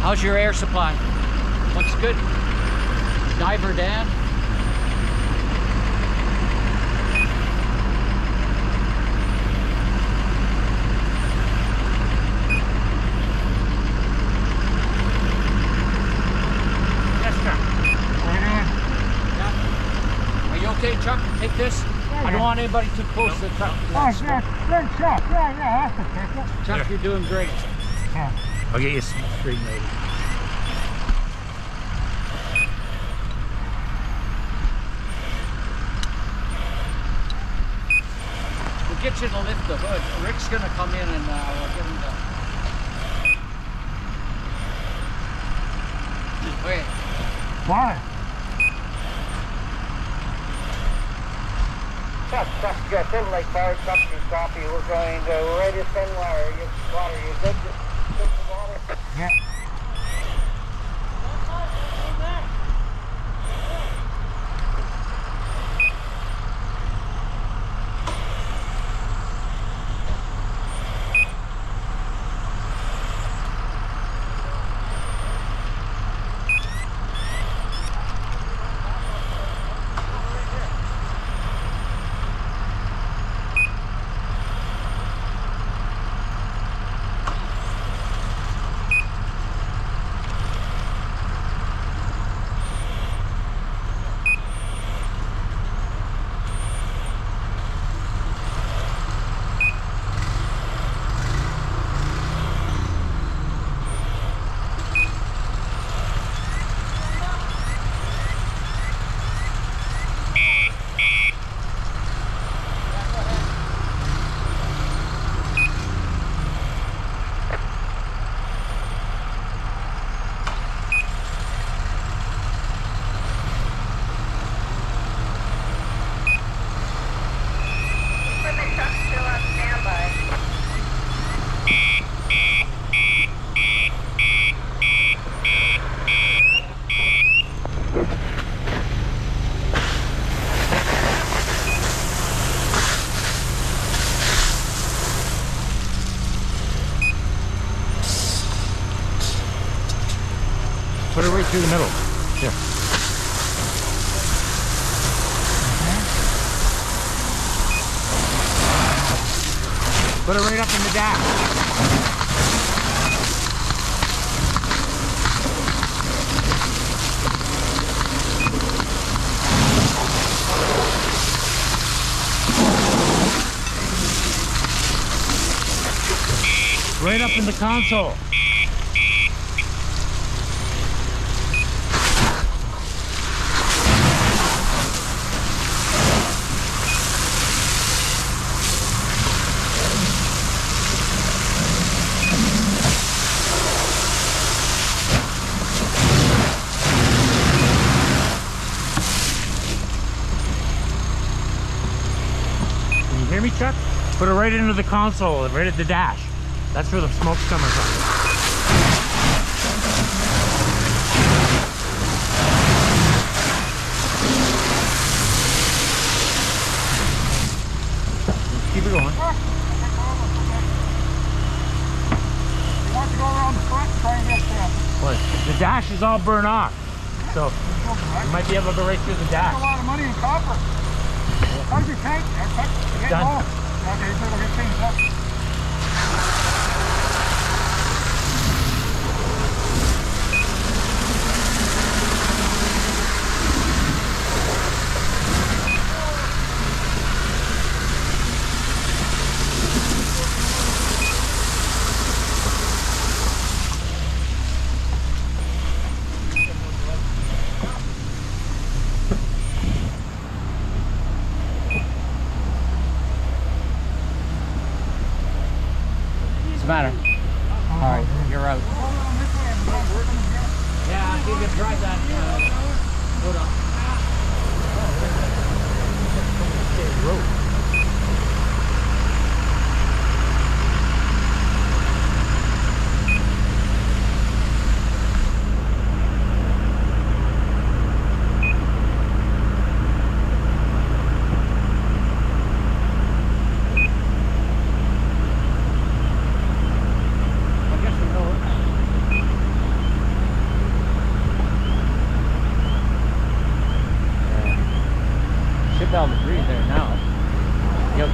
How's your air supply? Looks good. Diver Dan. Yes, sir. Yeah. Are you okay, Chuck? Take this. Yeah, I don't want anybody too close to the truck. Oh, yeah, good shot. Yeah, that's okay. Chuck, Yeah. you're doing great. Yeah. I'll get you some screen lady. We'll get you to lift the hood. Rick's gonna come in and we'll get him to. Okay. Why? Chuck, Silver Lake Fire Truck and copy. We're going to radio send wire. You good? Good for water? Yeah. Put it right through the middle. Here. Put it right up in the dash. Right up in the console. Can you hear me, Chuck? Put it right into the console, right at the dash. That's where the smoke's coming from. Keep it going. You want to go around the front and try and get Well, the dash is all burned off, so you might be able to go right through the a dash. lot of money in copper. How's your tank? Get Done. home. Okay, so we'll get things up. Matter. All right, you're out. Yeah, if you can drive that. Hold on. Road.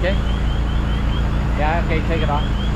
Okay. Yeah, okay, take it off.